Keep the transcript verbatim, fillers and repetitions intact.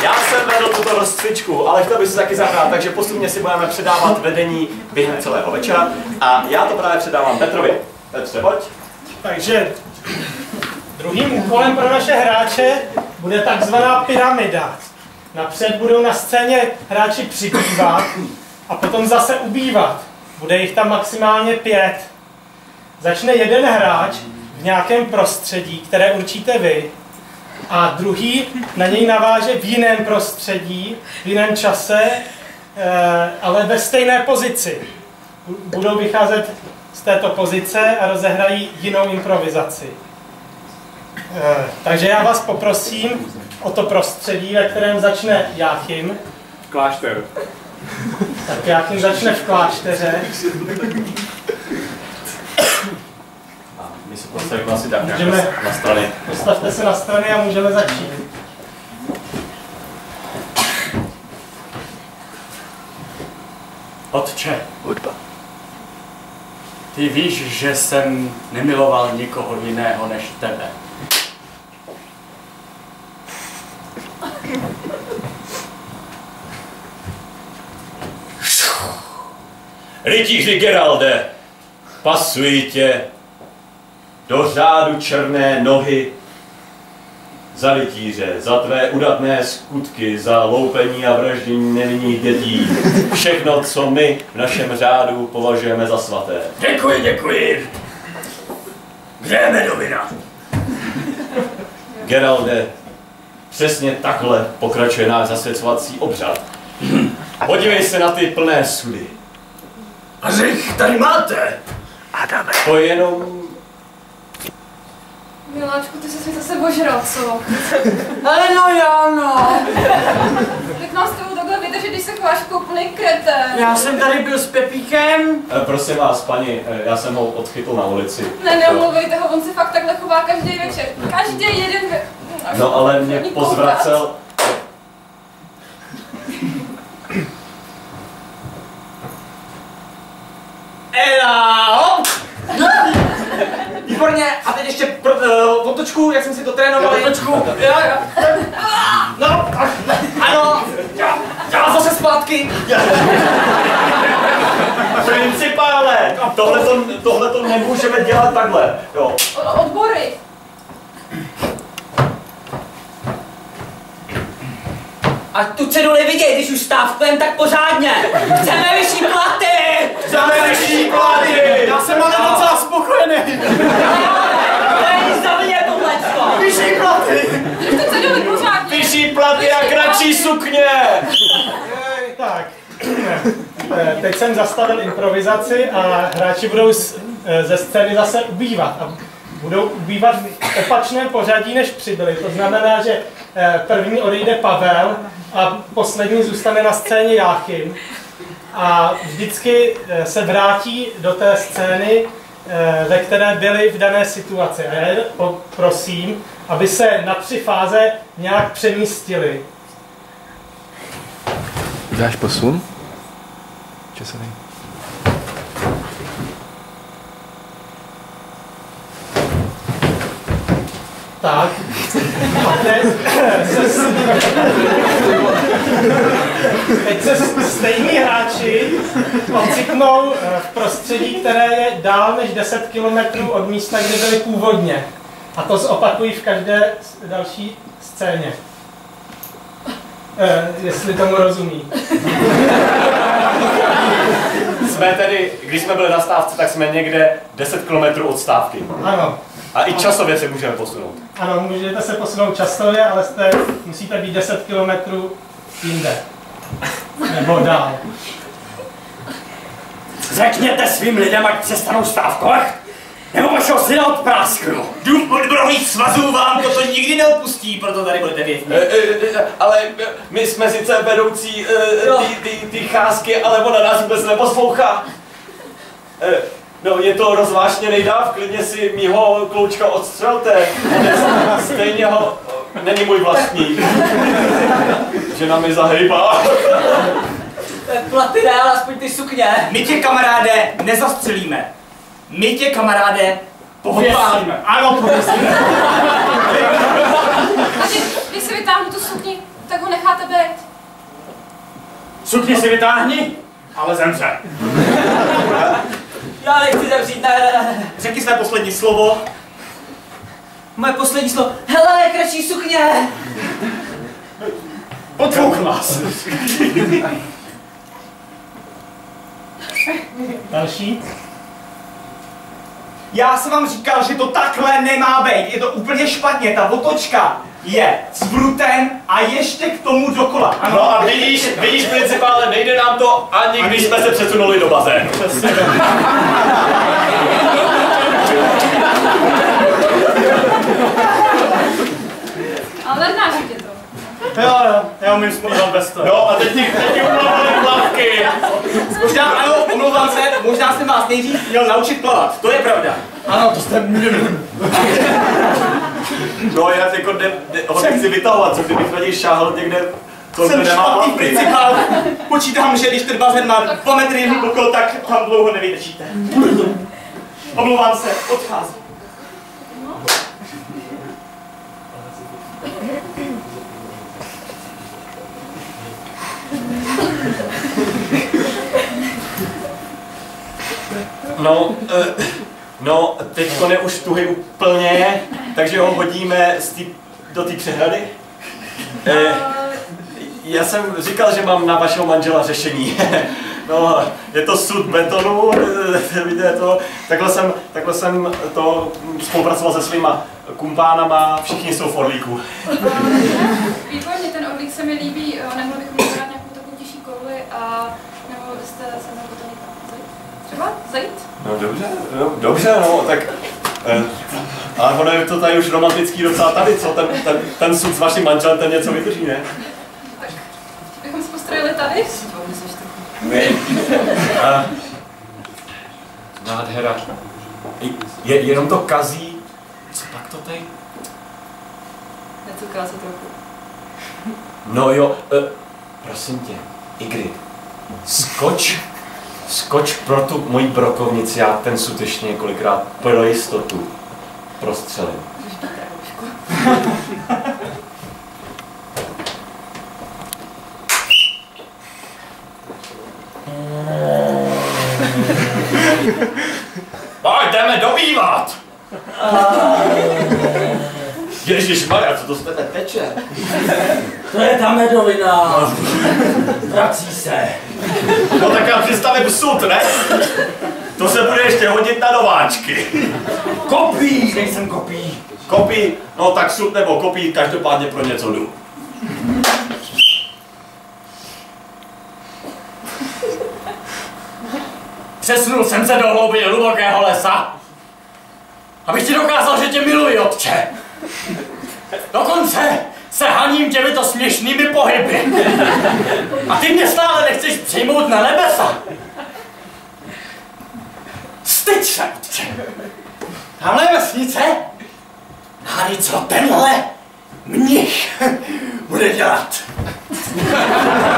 Já jsem vedl tuto rozcvičku, ale chtěl bych si taky zahrát, takže postupně si budeme předávat vedení během celého večera. A já to právě předávám Petrovi. Petře, pojď. Takže druhým úkolem pro naše hráče bude takzvaná pyramida. Napřed budou na scéně hráči přibývat a potom zase ubývat. Bude jich tam maximálně pět. Začne jeden hráč v nějakém prostředí, které určíte vy, a druhý na něj naváže v jiném prostředí, v jiném čase, ale ve stejné pozici. Budou vycházet z této pozice a rozehrají jinou improvizaci. Takže já vás poprosím o to prostředí, ve kterém začne Jáchym. Klášter. Tak Jáchym začne v klášteře. A my se postavíme asi tak nějak Můžeme, na strany. Postavte se na strany a můžeme začít. Otče, hudba. Ty víš, že jsem nemiloval nikoho jiného než tebe. Rytíři Geralde, pasuji tě do řádu černé nohy za rytíře, za tvé udatné skutky, za loupení a vraždění nevinných dětí. Všechno, co my v našem řádu považujeme za svaté. Děkuji, děkuji. Kde je medovina? Geralde, přesně takhle pokračuje náš zasvěcovací obřad. Podívej se na ty plné sudy. A řich tady máte. Adame. To je jenom... Miláčku, ty jsi mi zase ožral, co? Ale no jo, no. Jak mám s tebou takhle vydržet, když se chováš jako úplný kreten? Já jsem tady byl s Pepíkem. E, prosím vás, paní, e, já jsem ho odchytl na ulici. Ne, neomlouvejte ho, on se fakt takhle chová každý večer. Každý jeden ve... No ale mě pozvracel... Ela, hop! Výborně, a teď ještě pro, uh, otočku, jak jsme si to trénovali. Otočku, já, já. No, ano, já, já zase zpátky. Principále, tohleto, tohleto nemůžeme dělat takhle, jo. Odbory. A tu ceduli viděj, když už stávkujeme, tak pořádně. Chceme vyšší platy. Chceme vyšší platy. Já jsem ale docela spokojený. To je nic za mě tohleto. Vyšší platy. Držte ceduli pořádně. Vyšší platy a kratší sukně. Tak, teď jsem zastavil improvizaci a hráči budou z, ze scény zase ubývat. A budou ubývat v opačném pořadí, než přibyli. To znamená, že první odejde Pavel a poslední zůstane na scéně Jáchym. A vždycky se vrátí do té scény, ve které byli v dané situaci. A já je prosím, aby se na tři fáze nějak přemístili. Dáš posun? Časový. Tak. A teď se, teď se stejní hráči ocitnou v prostředí, které je dál než deset kilometrů od místa, kde byli původně. A to zopakují v každé další scéně. Eh, jestli tomu rozumí. Jsme tedy, když jsme byli na stávce, tak jsme někde deset kilometrů od stávky. Ano. A i časově se můžeme posunout. Ano, můžete se posunout časově, ale jste, musíte být deset kilometrů jinde. Nebo dál. Řekněte svým lidem, ať přestanou stávkovat, nebo vašeho syna odprásknu. Dům odborových svazů vám toto nikdy neodpustí, proto tady budete vězni. E, e, e, ale my jsme sice vedoucí e, ty, ty, ty cházky, ale ona nás vůbec neposlouchá. E, no, je to rozvášněnej dáv, klidně si mýho kloučka odstřelte. Stejně ho není můj vlastní. Žena mi zahejbá. Platy ne, ale aspoň ty sukně. My tě, kamaráde, nezastřelíme. My tě, kamaráde, pověsíme. Ano, pověsíme. A když, když si vytáhnu tu sukni, tak tak ho necháte být. Sukni si vytáhni, ale zemře. Já nechci zavřít, ne, ne, ne. Řekni své poslední slovo. Moje poslední slovo. Hele, kratší sukně. Potvouk nás. Další. Já jsem vám říkal, že to takhle nemá být. Je to úplně špatně. Ta otočka je s vrutem a ještě k tomu dokola. Ano. No a vidíš, vidíš principále, nejde nám to ani když jsme se přesunuli do bazénu. Ale znáš tě to. Jo, jo, já umím smutovat bez toho. No a teď ti, teď ti umluvali plavky. Možná, ano, omlouvám se, možná jsem vás nejdřív měl naučit plavat, to je pravda. Ano, to jste měli. No já jako ne, ne, ho nechci vytahovat, co kdybych na něj šáhl někde, co Jsem nemá špatný plavky. principál. Počítám, že když ten bazén má dva metry hluboko, tak tam dlouho nevydržíte. Omlouvám se, odcházím. No, uh, no, teďko je už tuhy úplně, takže ho hodíme z tý, do té přehrady. Uh, já jsem říkal, že mám na vašeho manžela řešení. No, je to sud betonu, vidíte to. Takhle jsem, takhle jsem to spolupracoval se svýma kumpánama, všichni jsou v orlíku. Výborně, ten orlík se mi líbí. Nemohli bychom vybrat nějakou takovou těžší kouli a nemohli byste se mnou potom někam zajít? Třeba? Zajít? No dobře, no, dobře, no, tak... Eh, ale ono je to tady už romantický docela tady, co? Ten, ten, ten sud s vaším manželem, ten něco vydrží, ne? Tak bychom se postrojili tady? Ne. A... Nádhera. Je, jenom to kazí. Co pak to tady? Necuká se trochu. No jo, eh, prosím tě, Igrit, skoč, skoč pro tu moji brokovnici, já ten sud ještě několikrát pro jistotu prostřelím. Pojď, jdeme dobývat! Ježišmarja, co to z tebe teče? To je ta medovina. Vrací se. No tak já představím sud, ne? To se bude ještě hodit na nováčky. Kopí, nejsem kopí. Kopí, no tak sud nebo kopí, každopádně pro něco jdu. Přesunul jsem se do hlouby hlubokého lesa, abych ti dokázal, že tě miluji, otče. Dokonce se haním těmito směšnými pohyby. A ty mě stále nechceš přijmout na nebesa. Styď se, otče. Tamhle je vesnice. Hádej, co tenhle mnich bude dělat.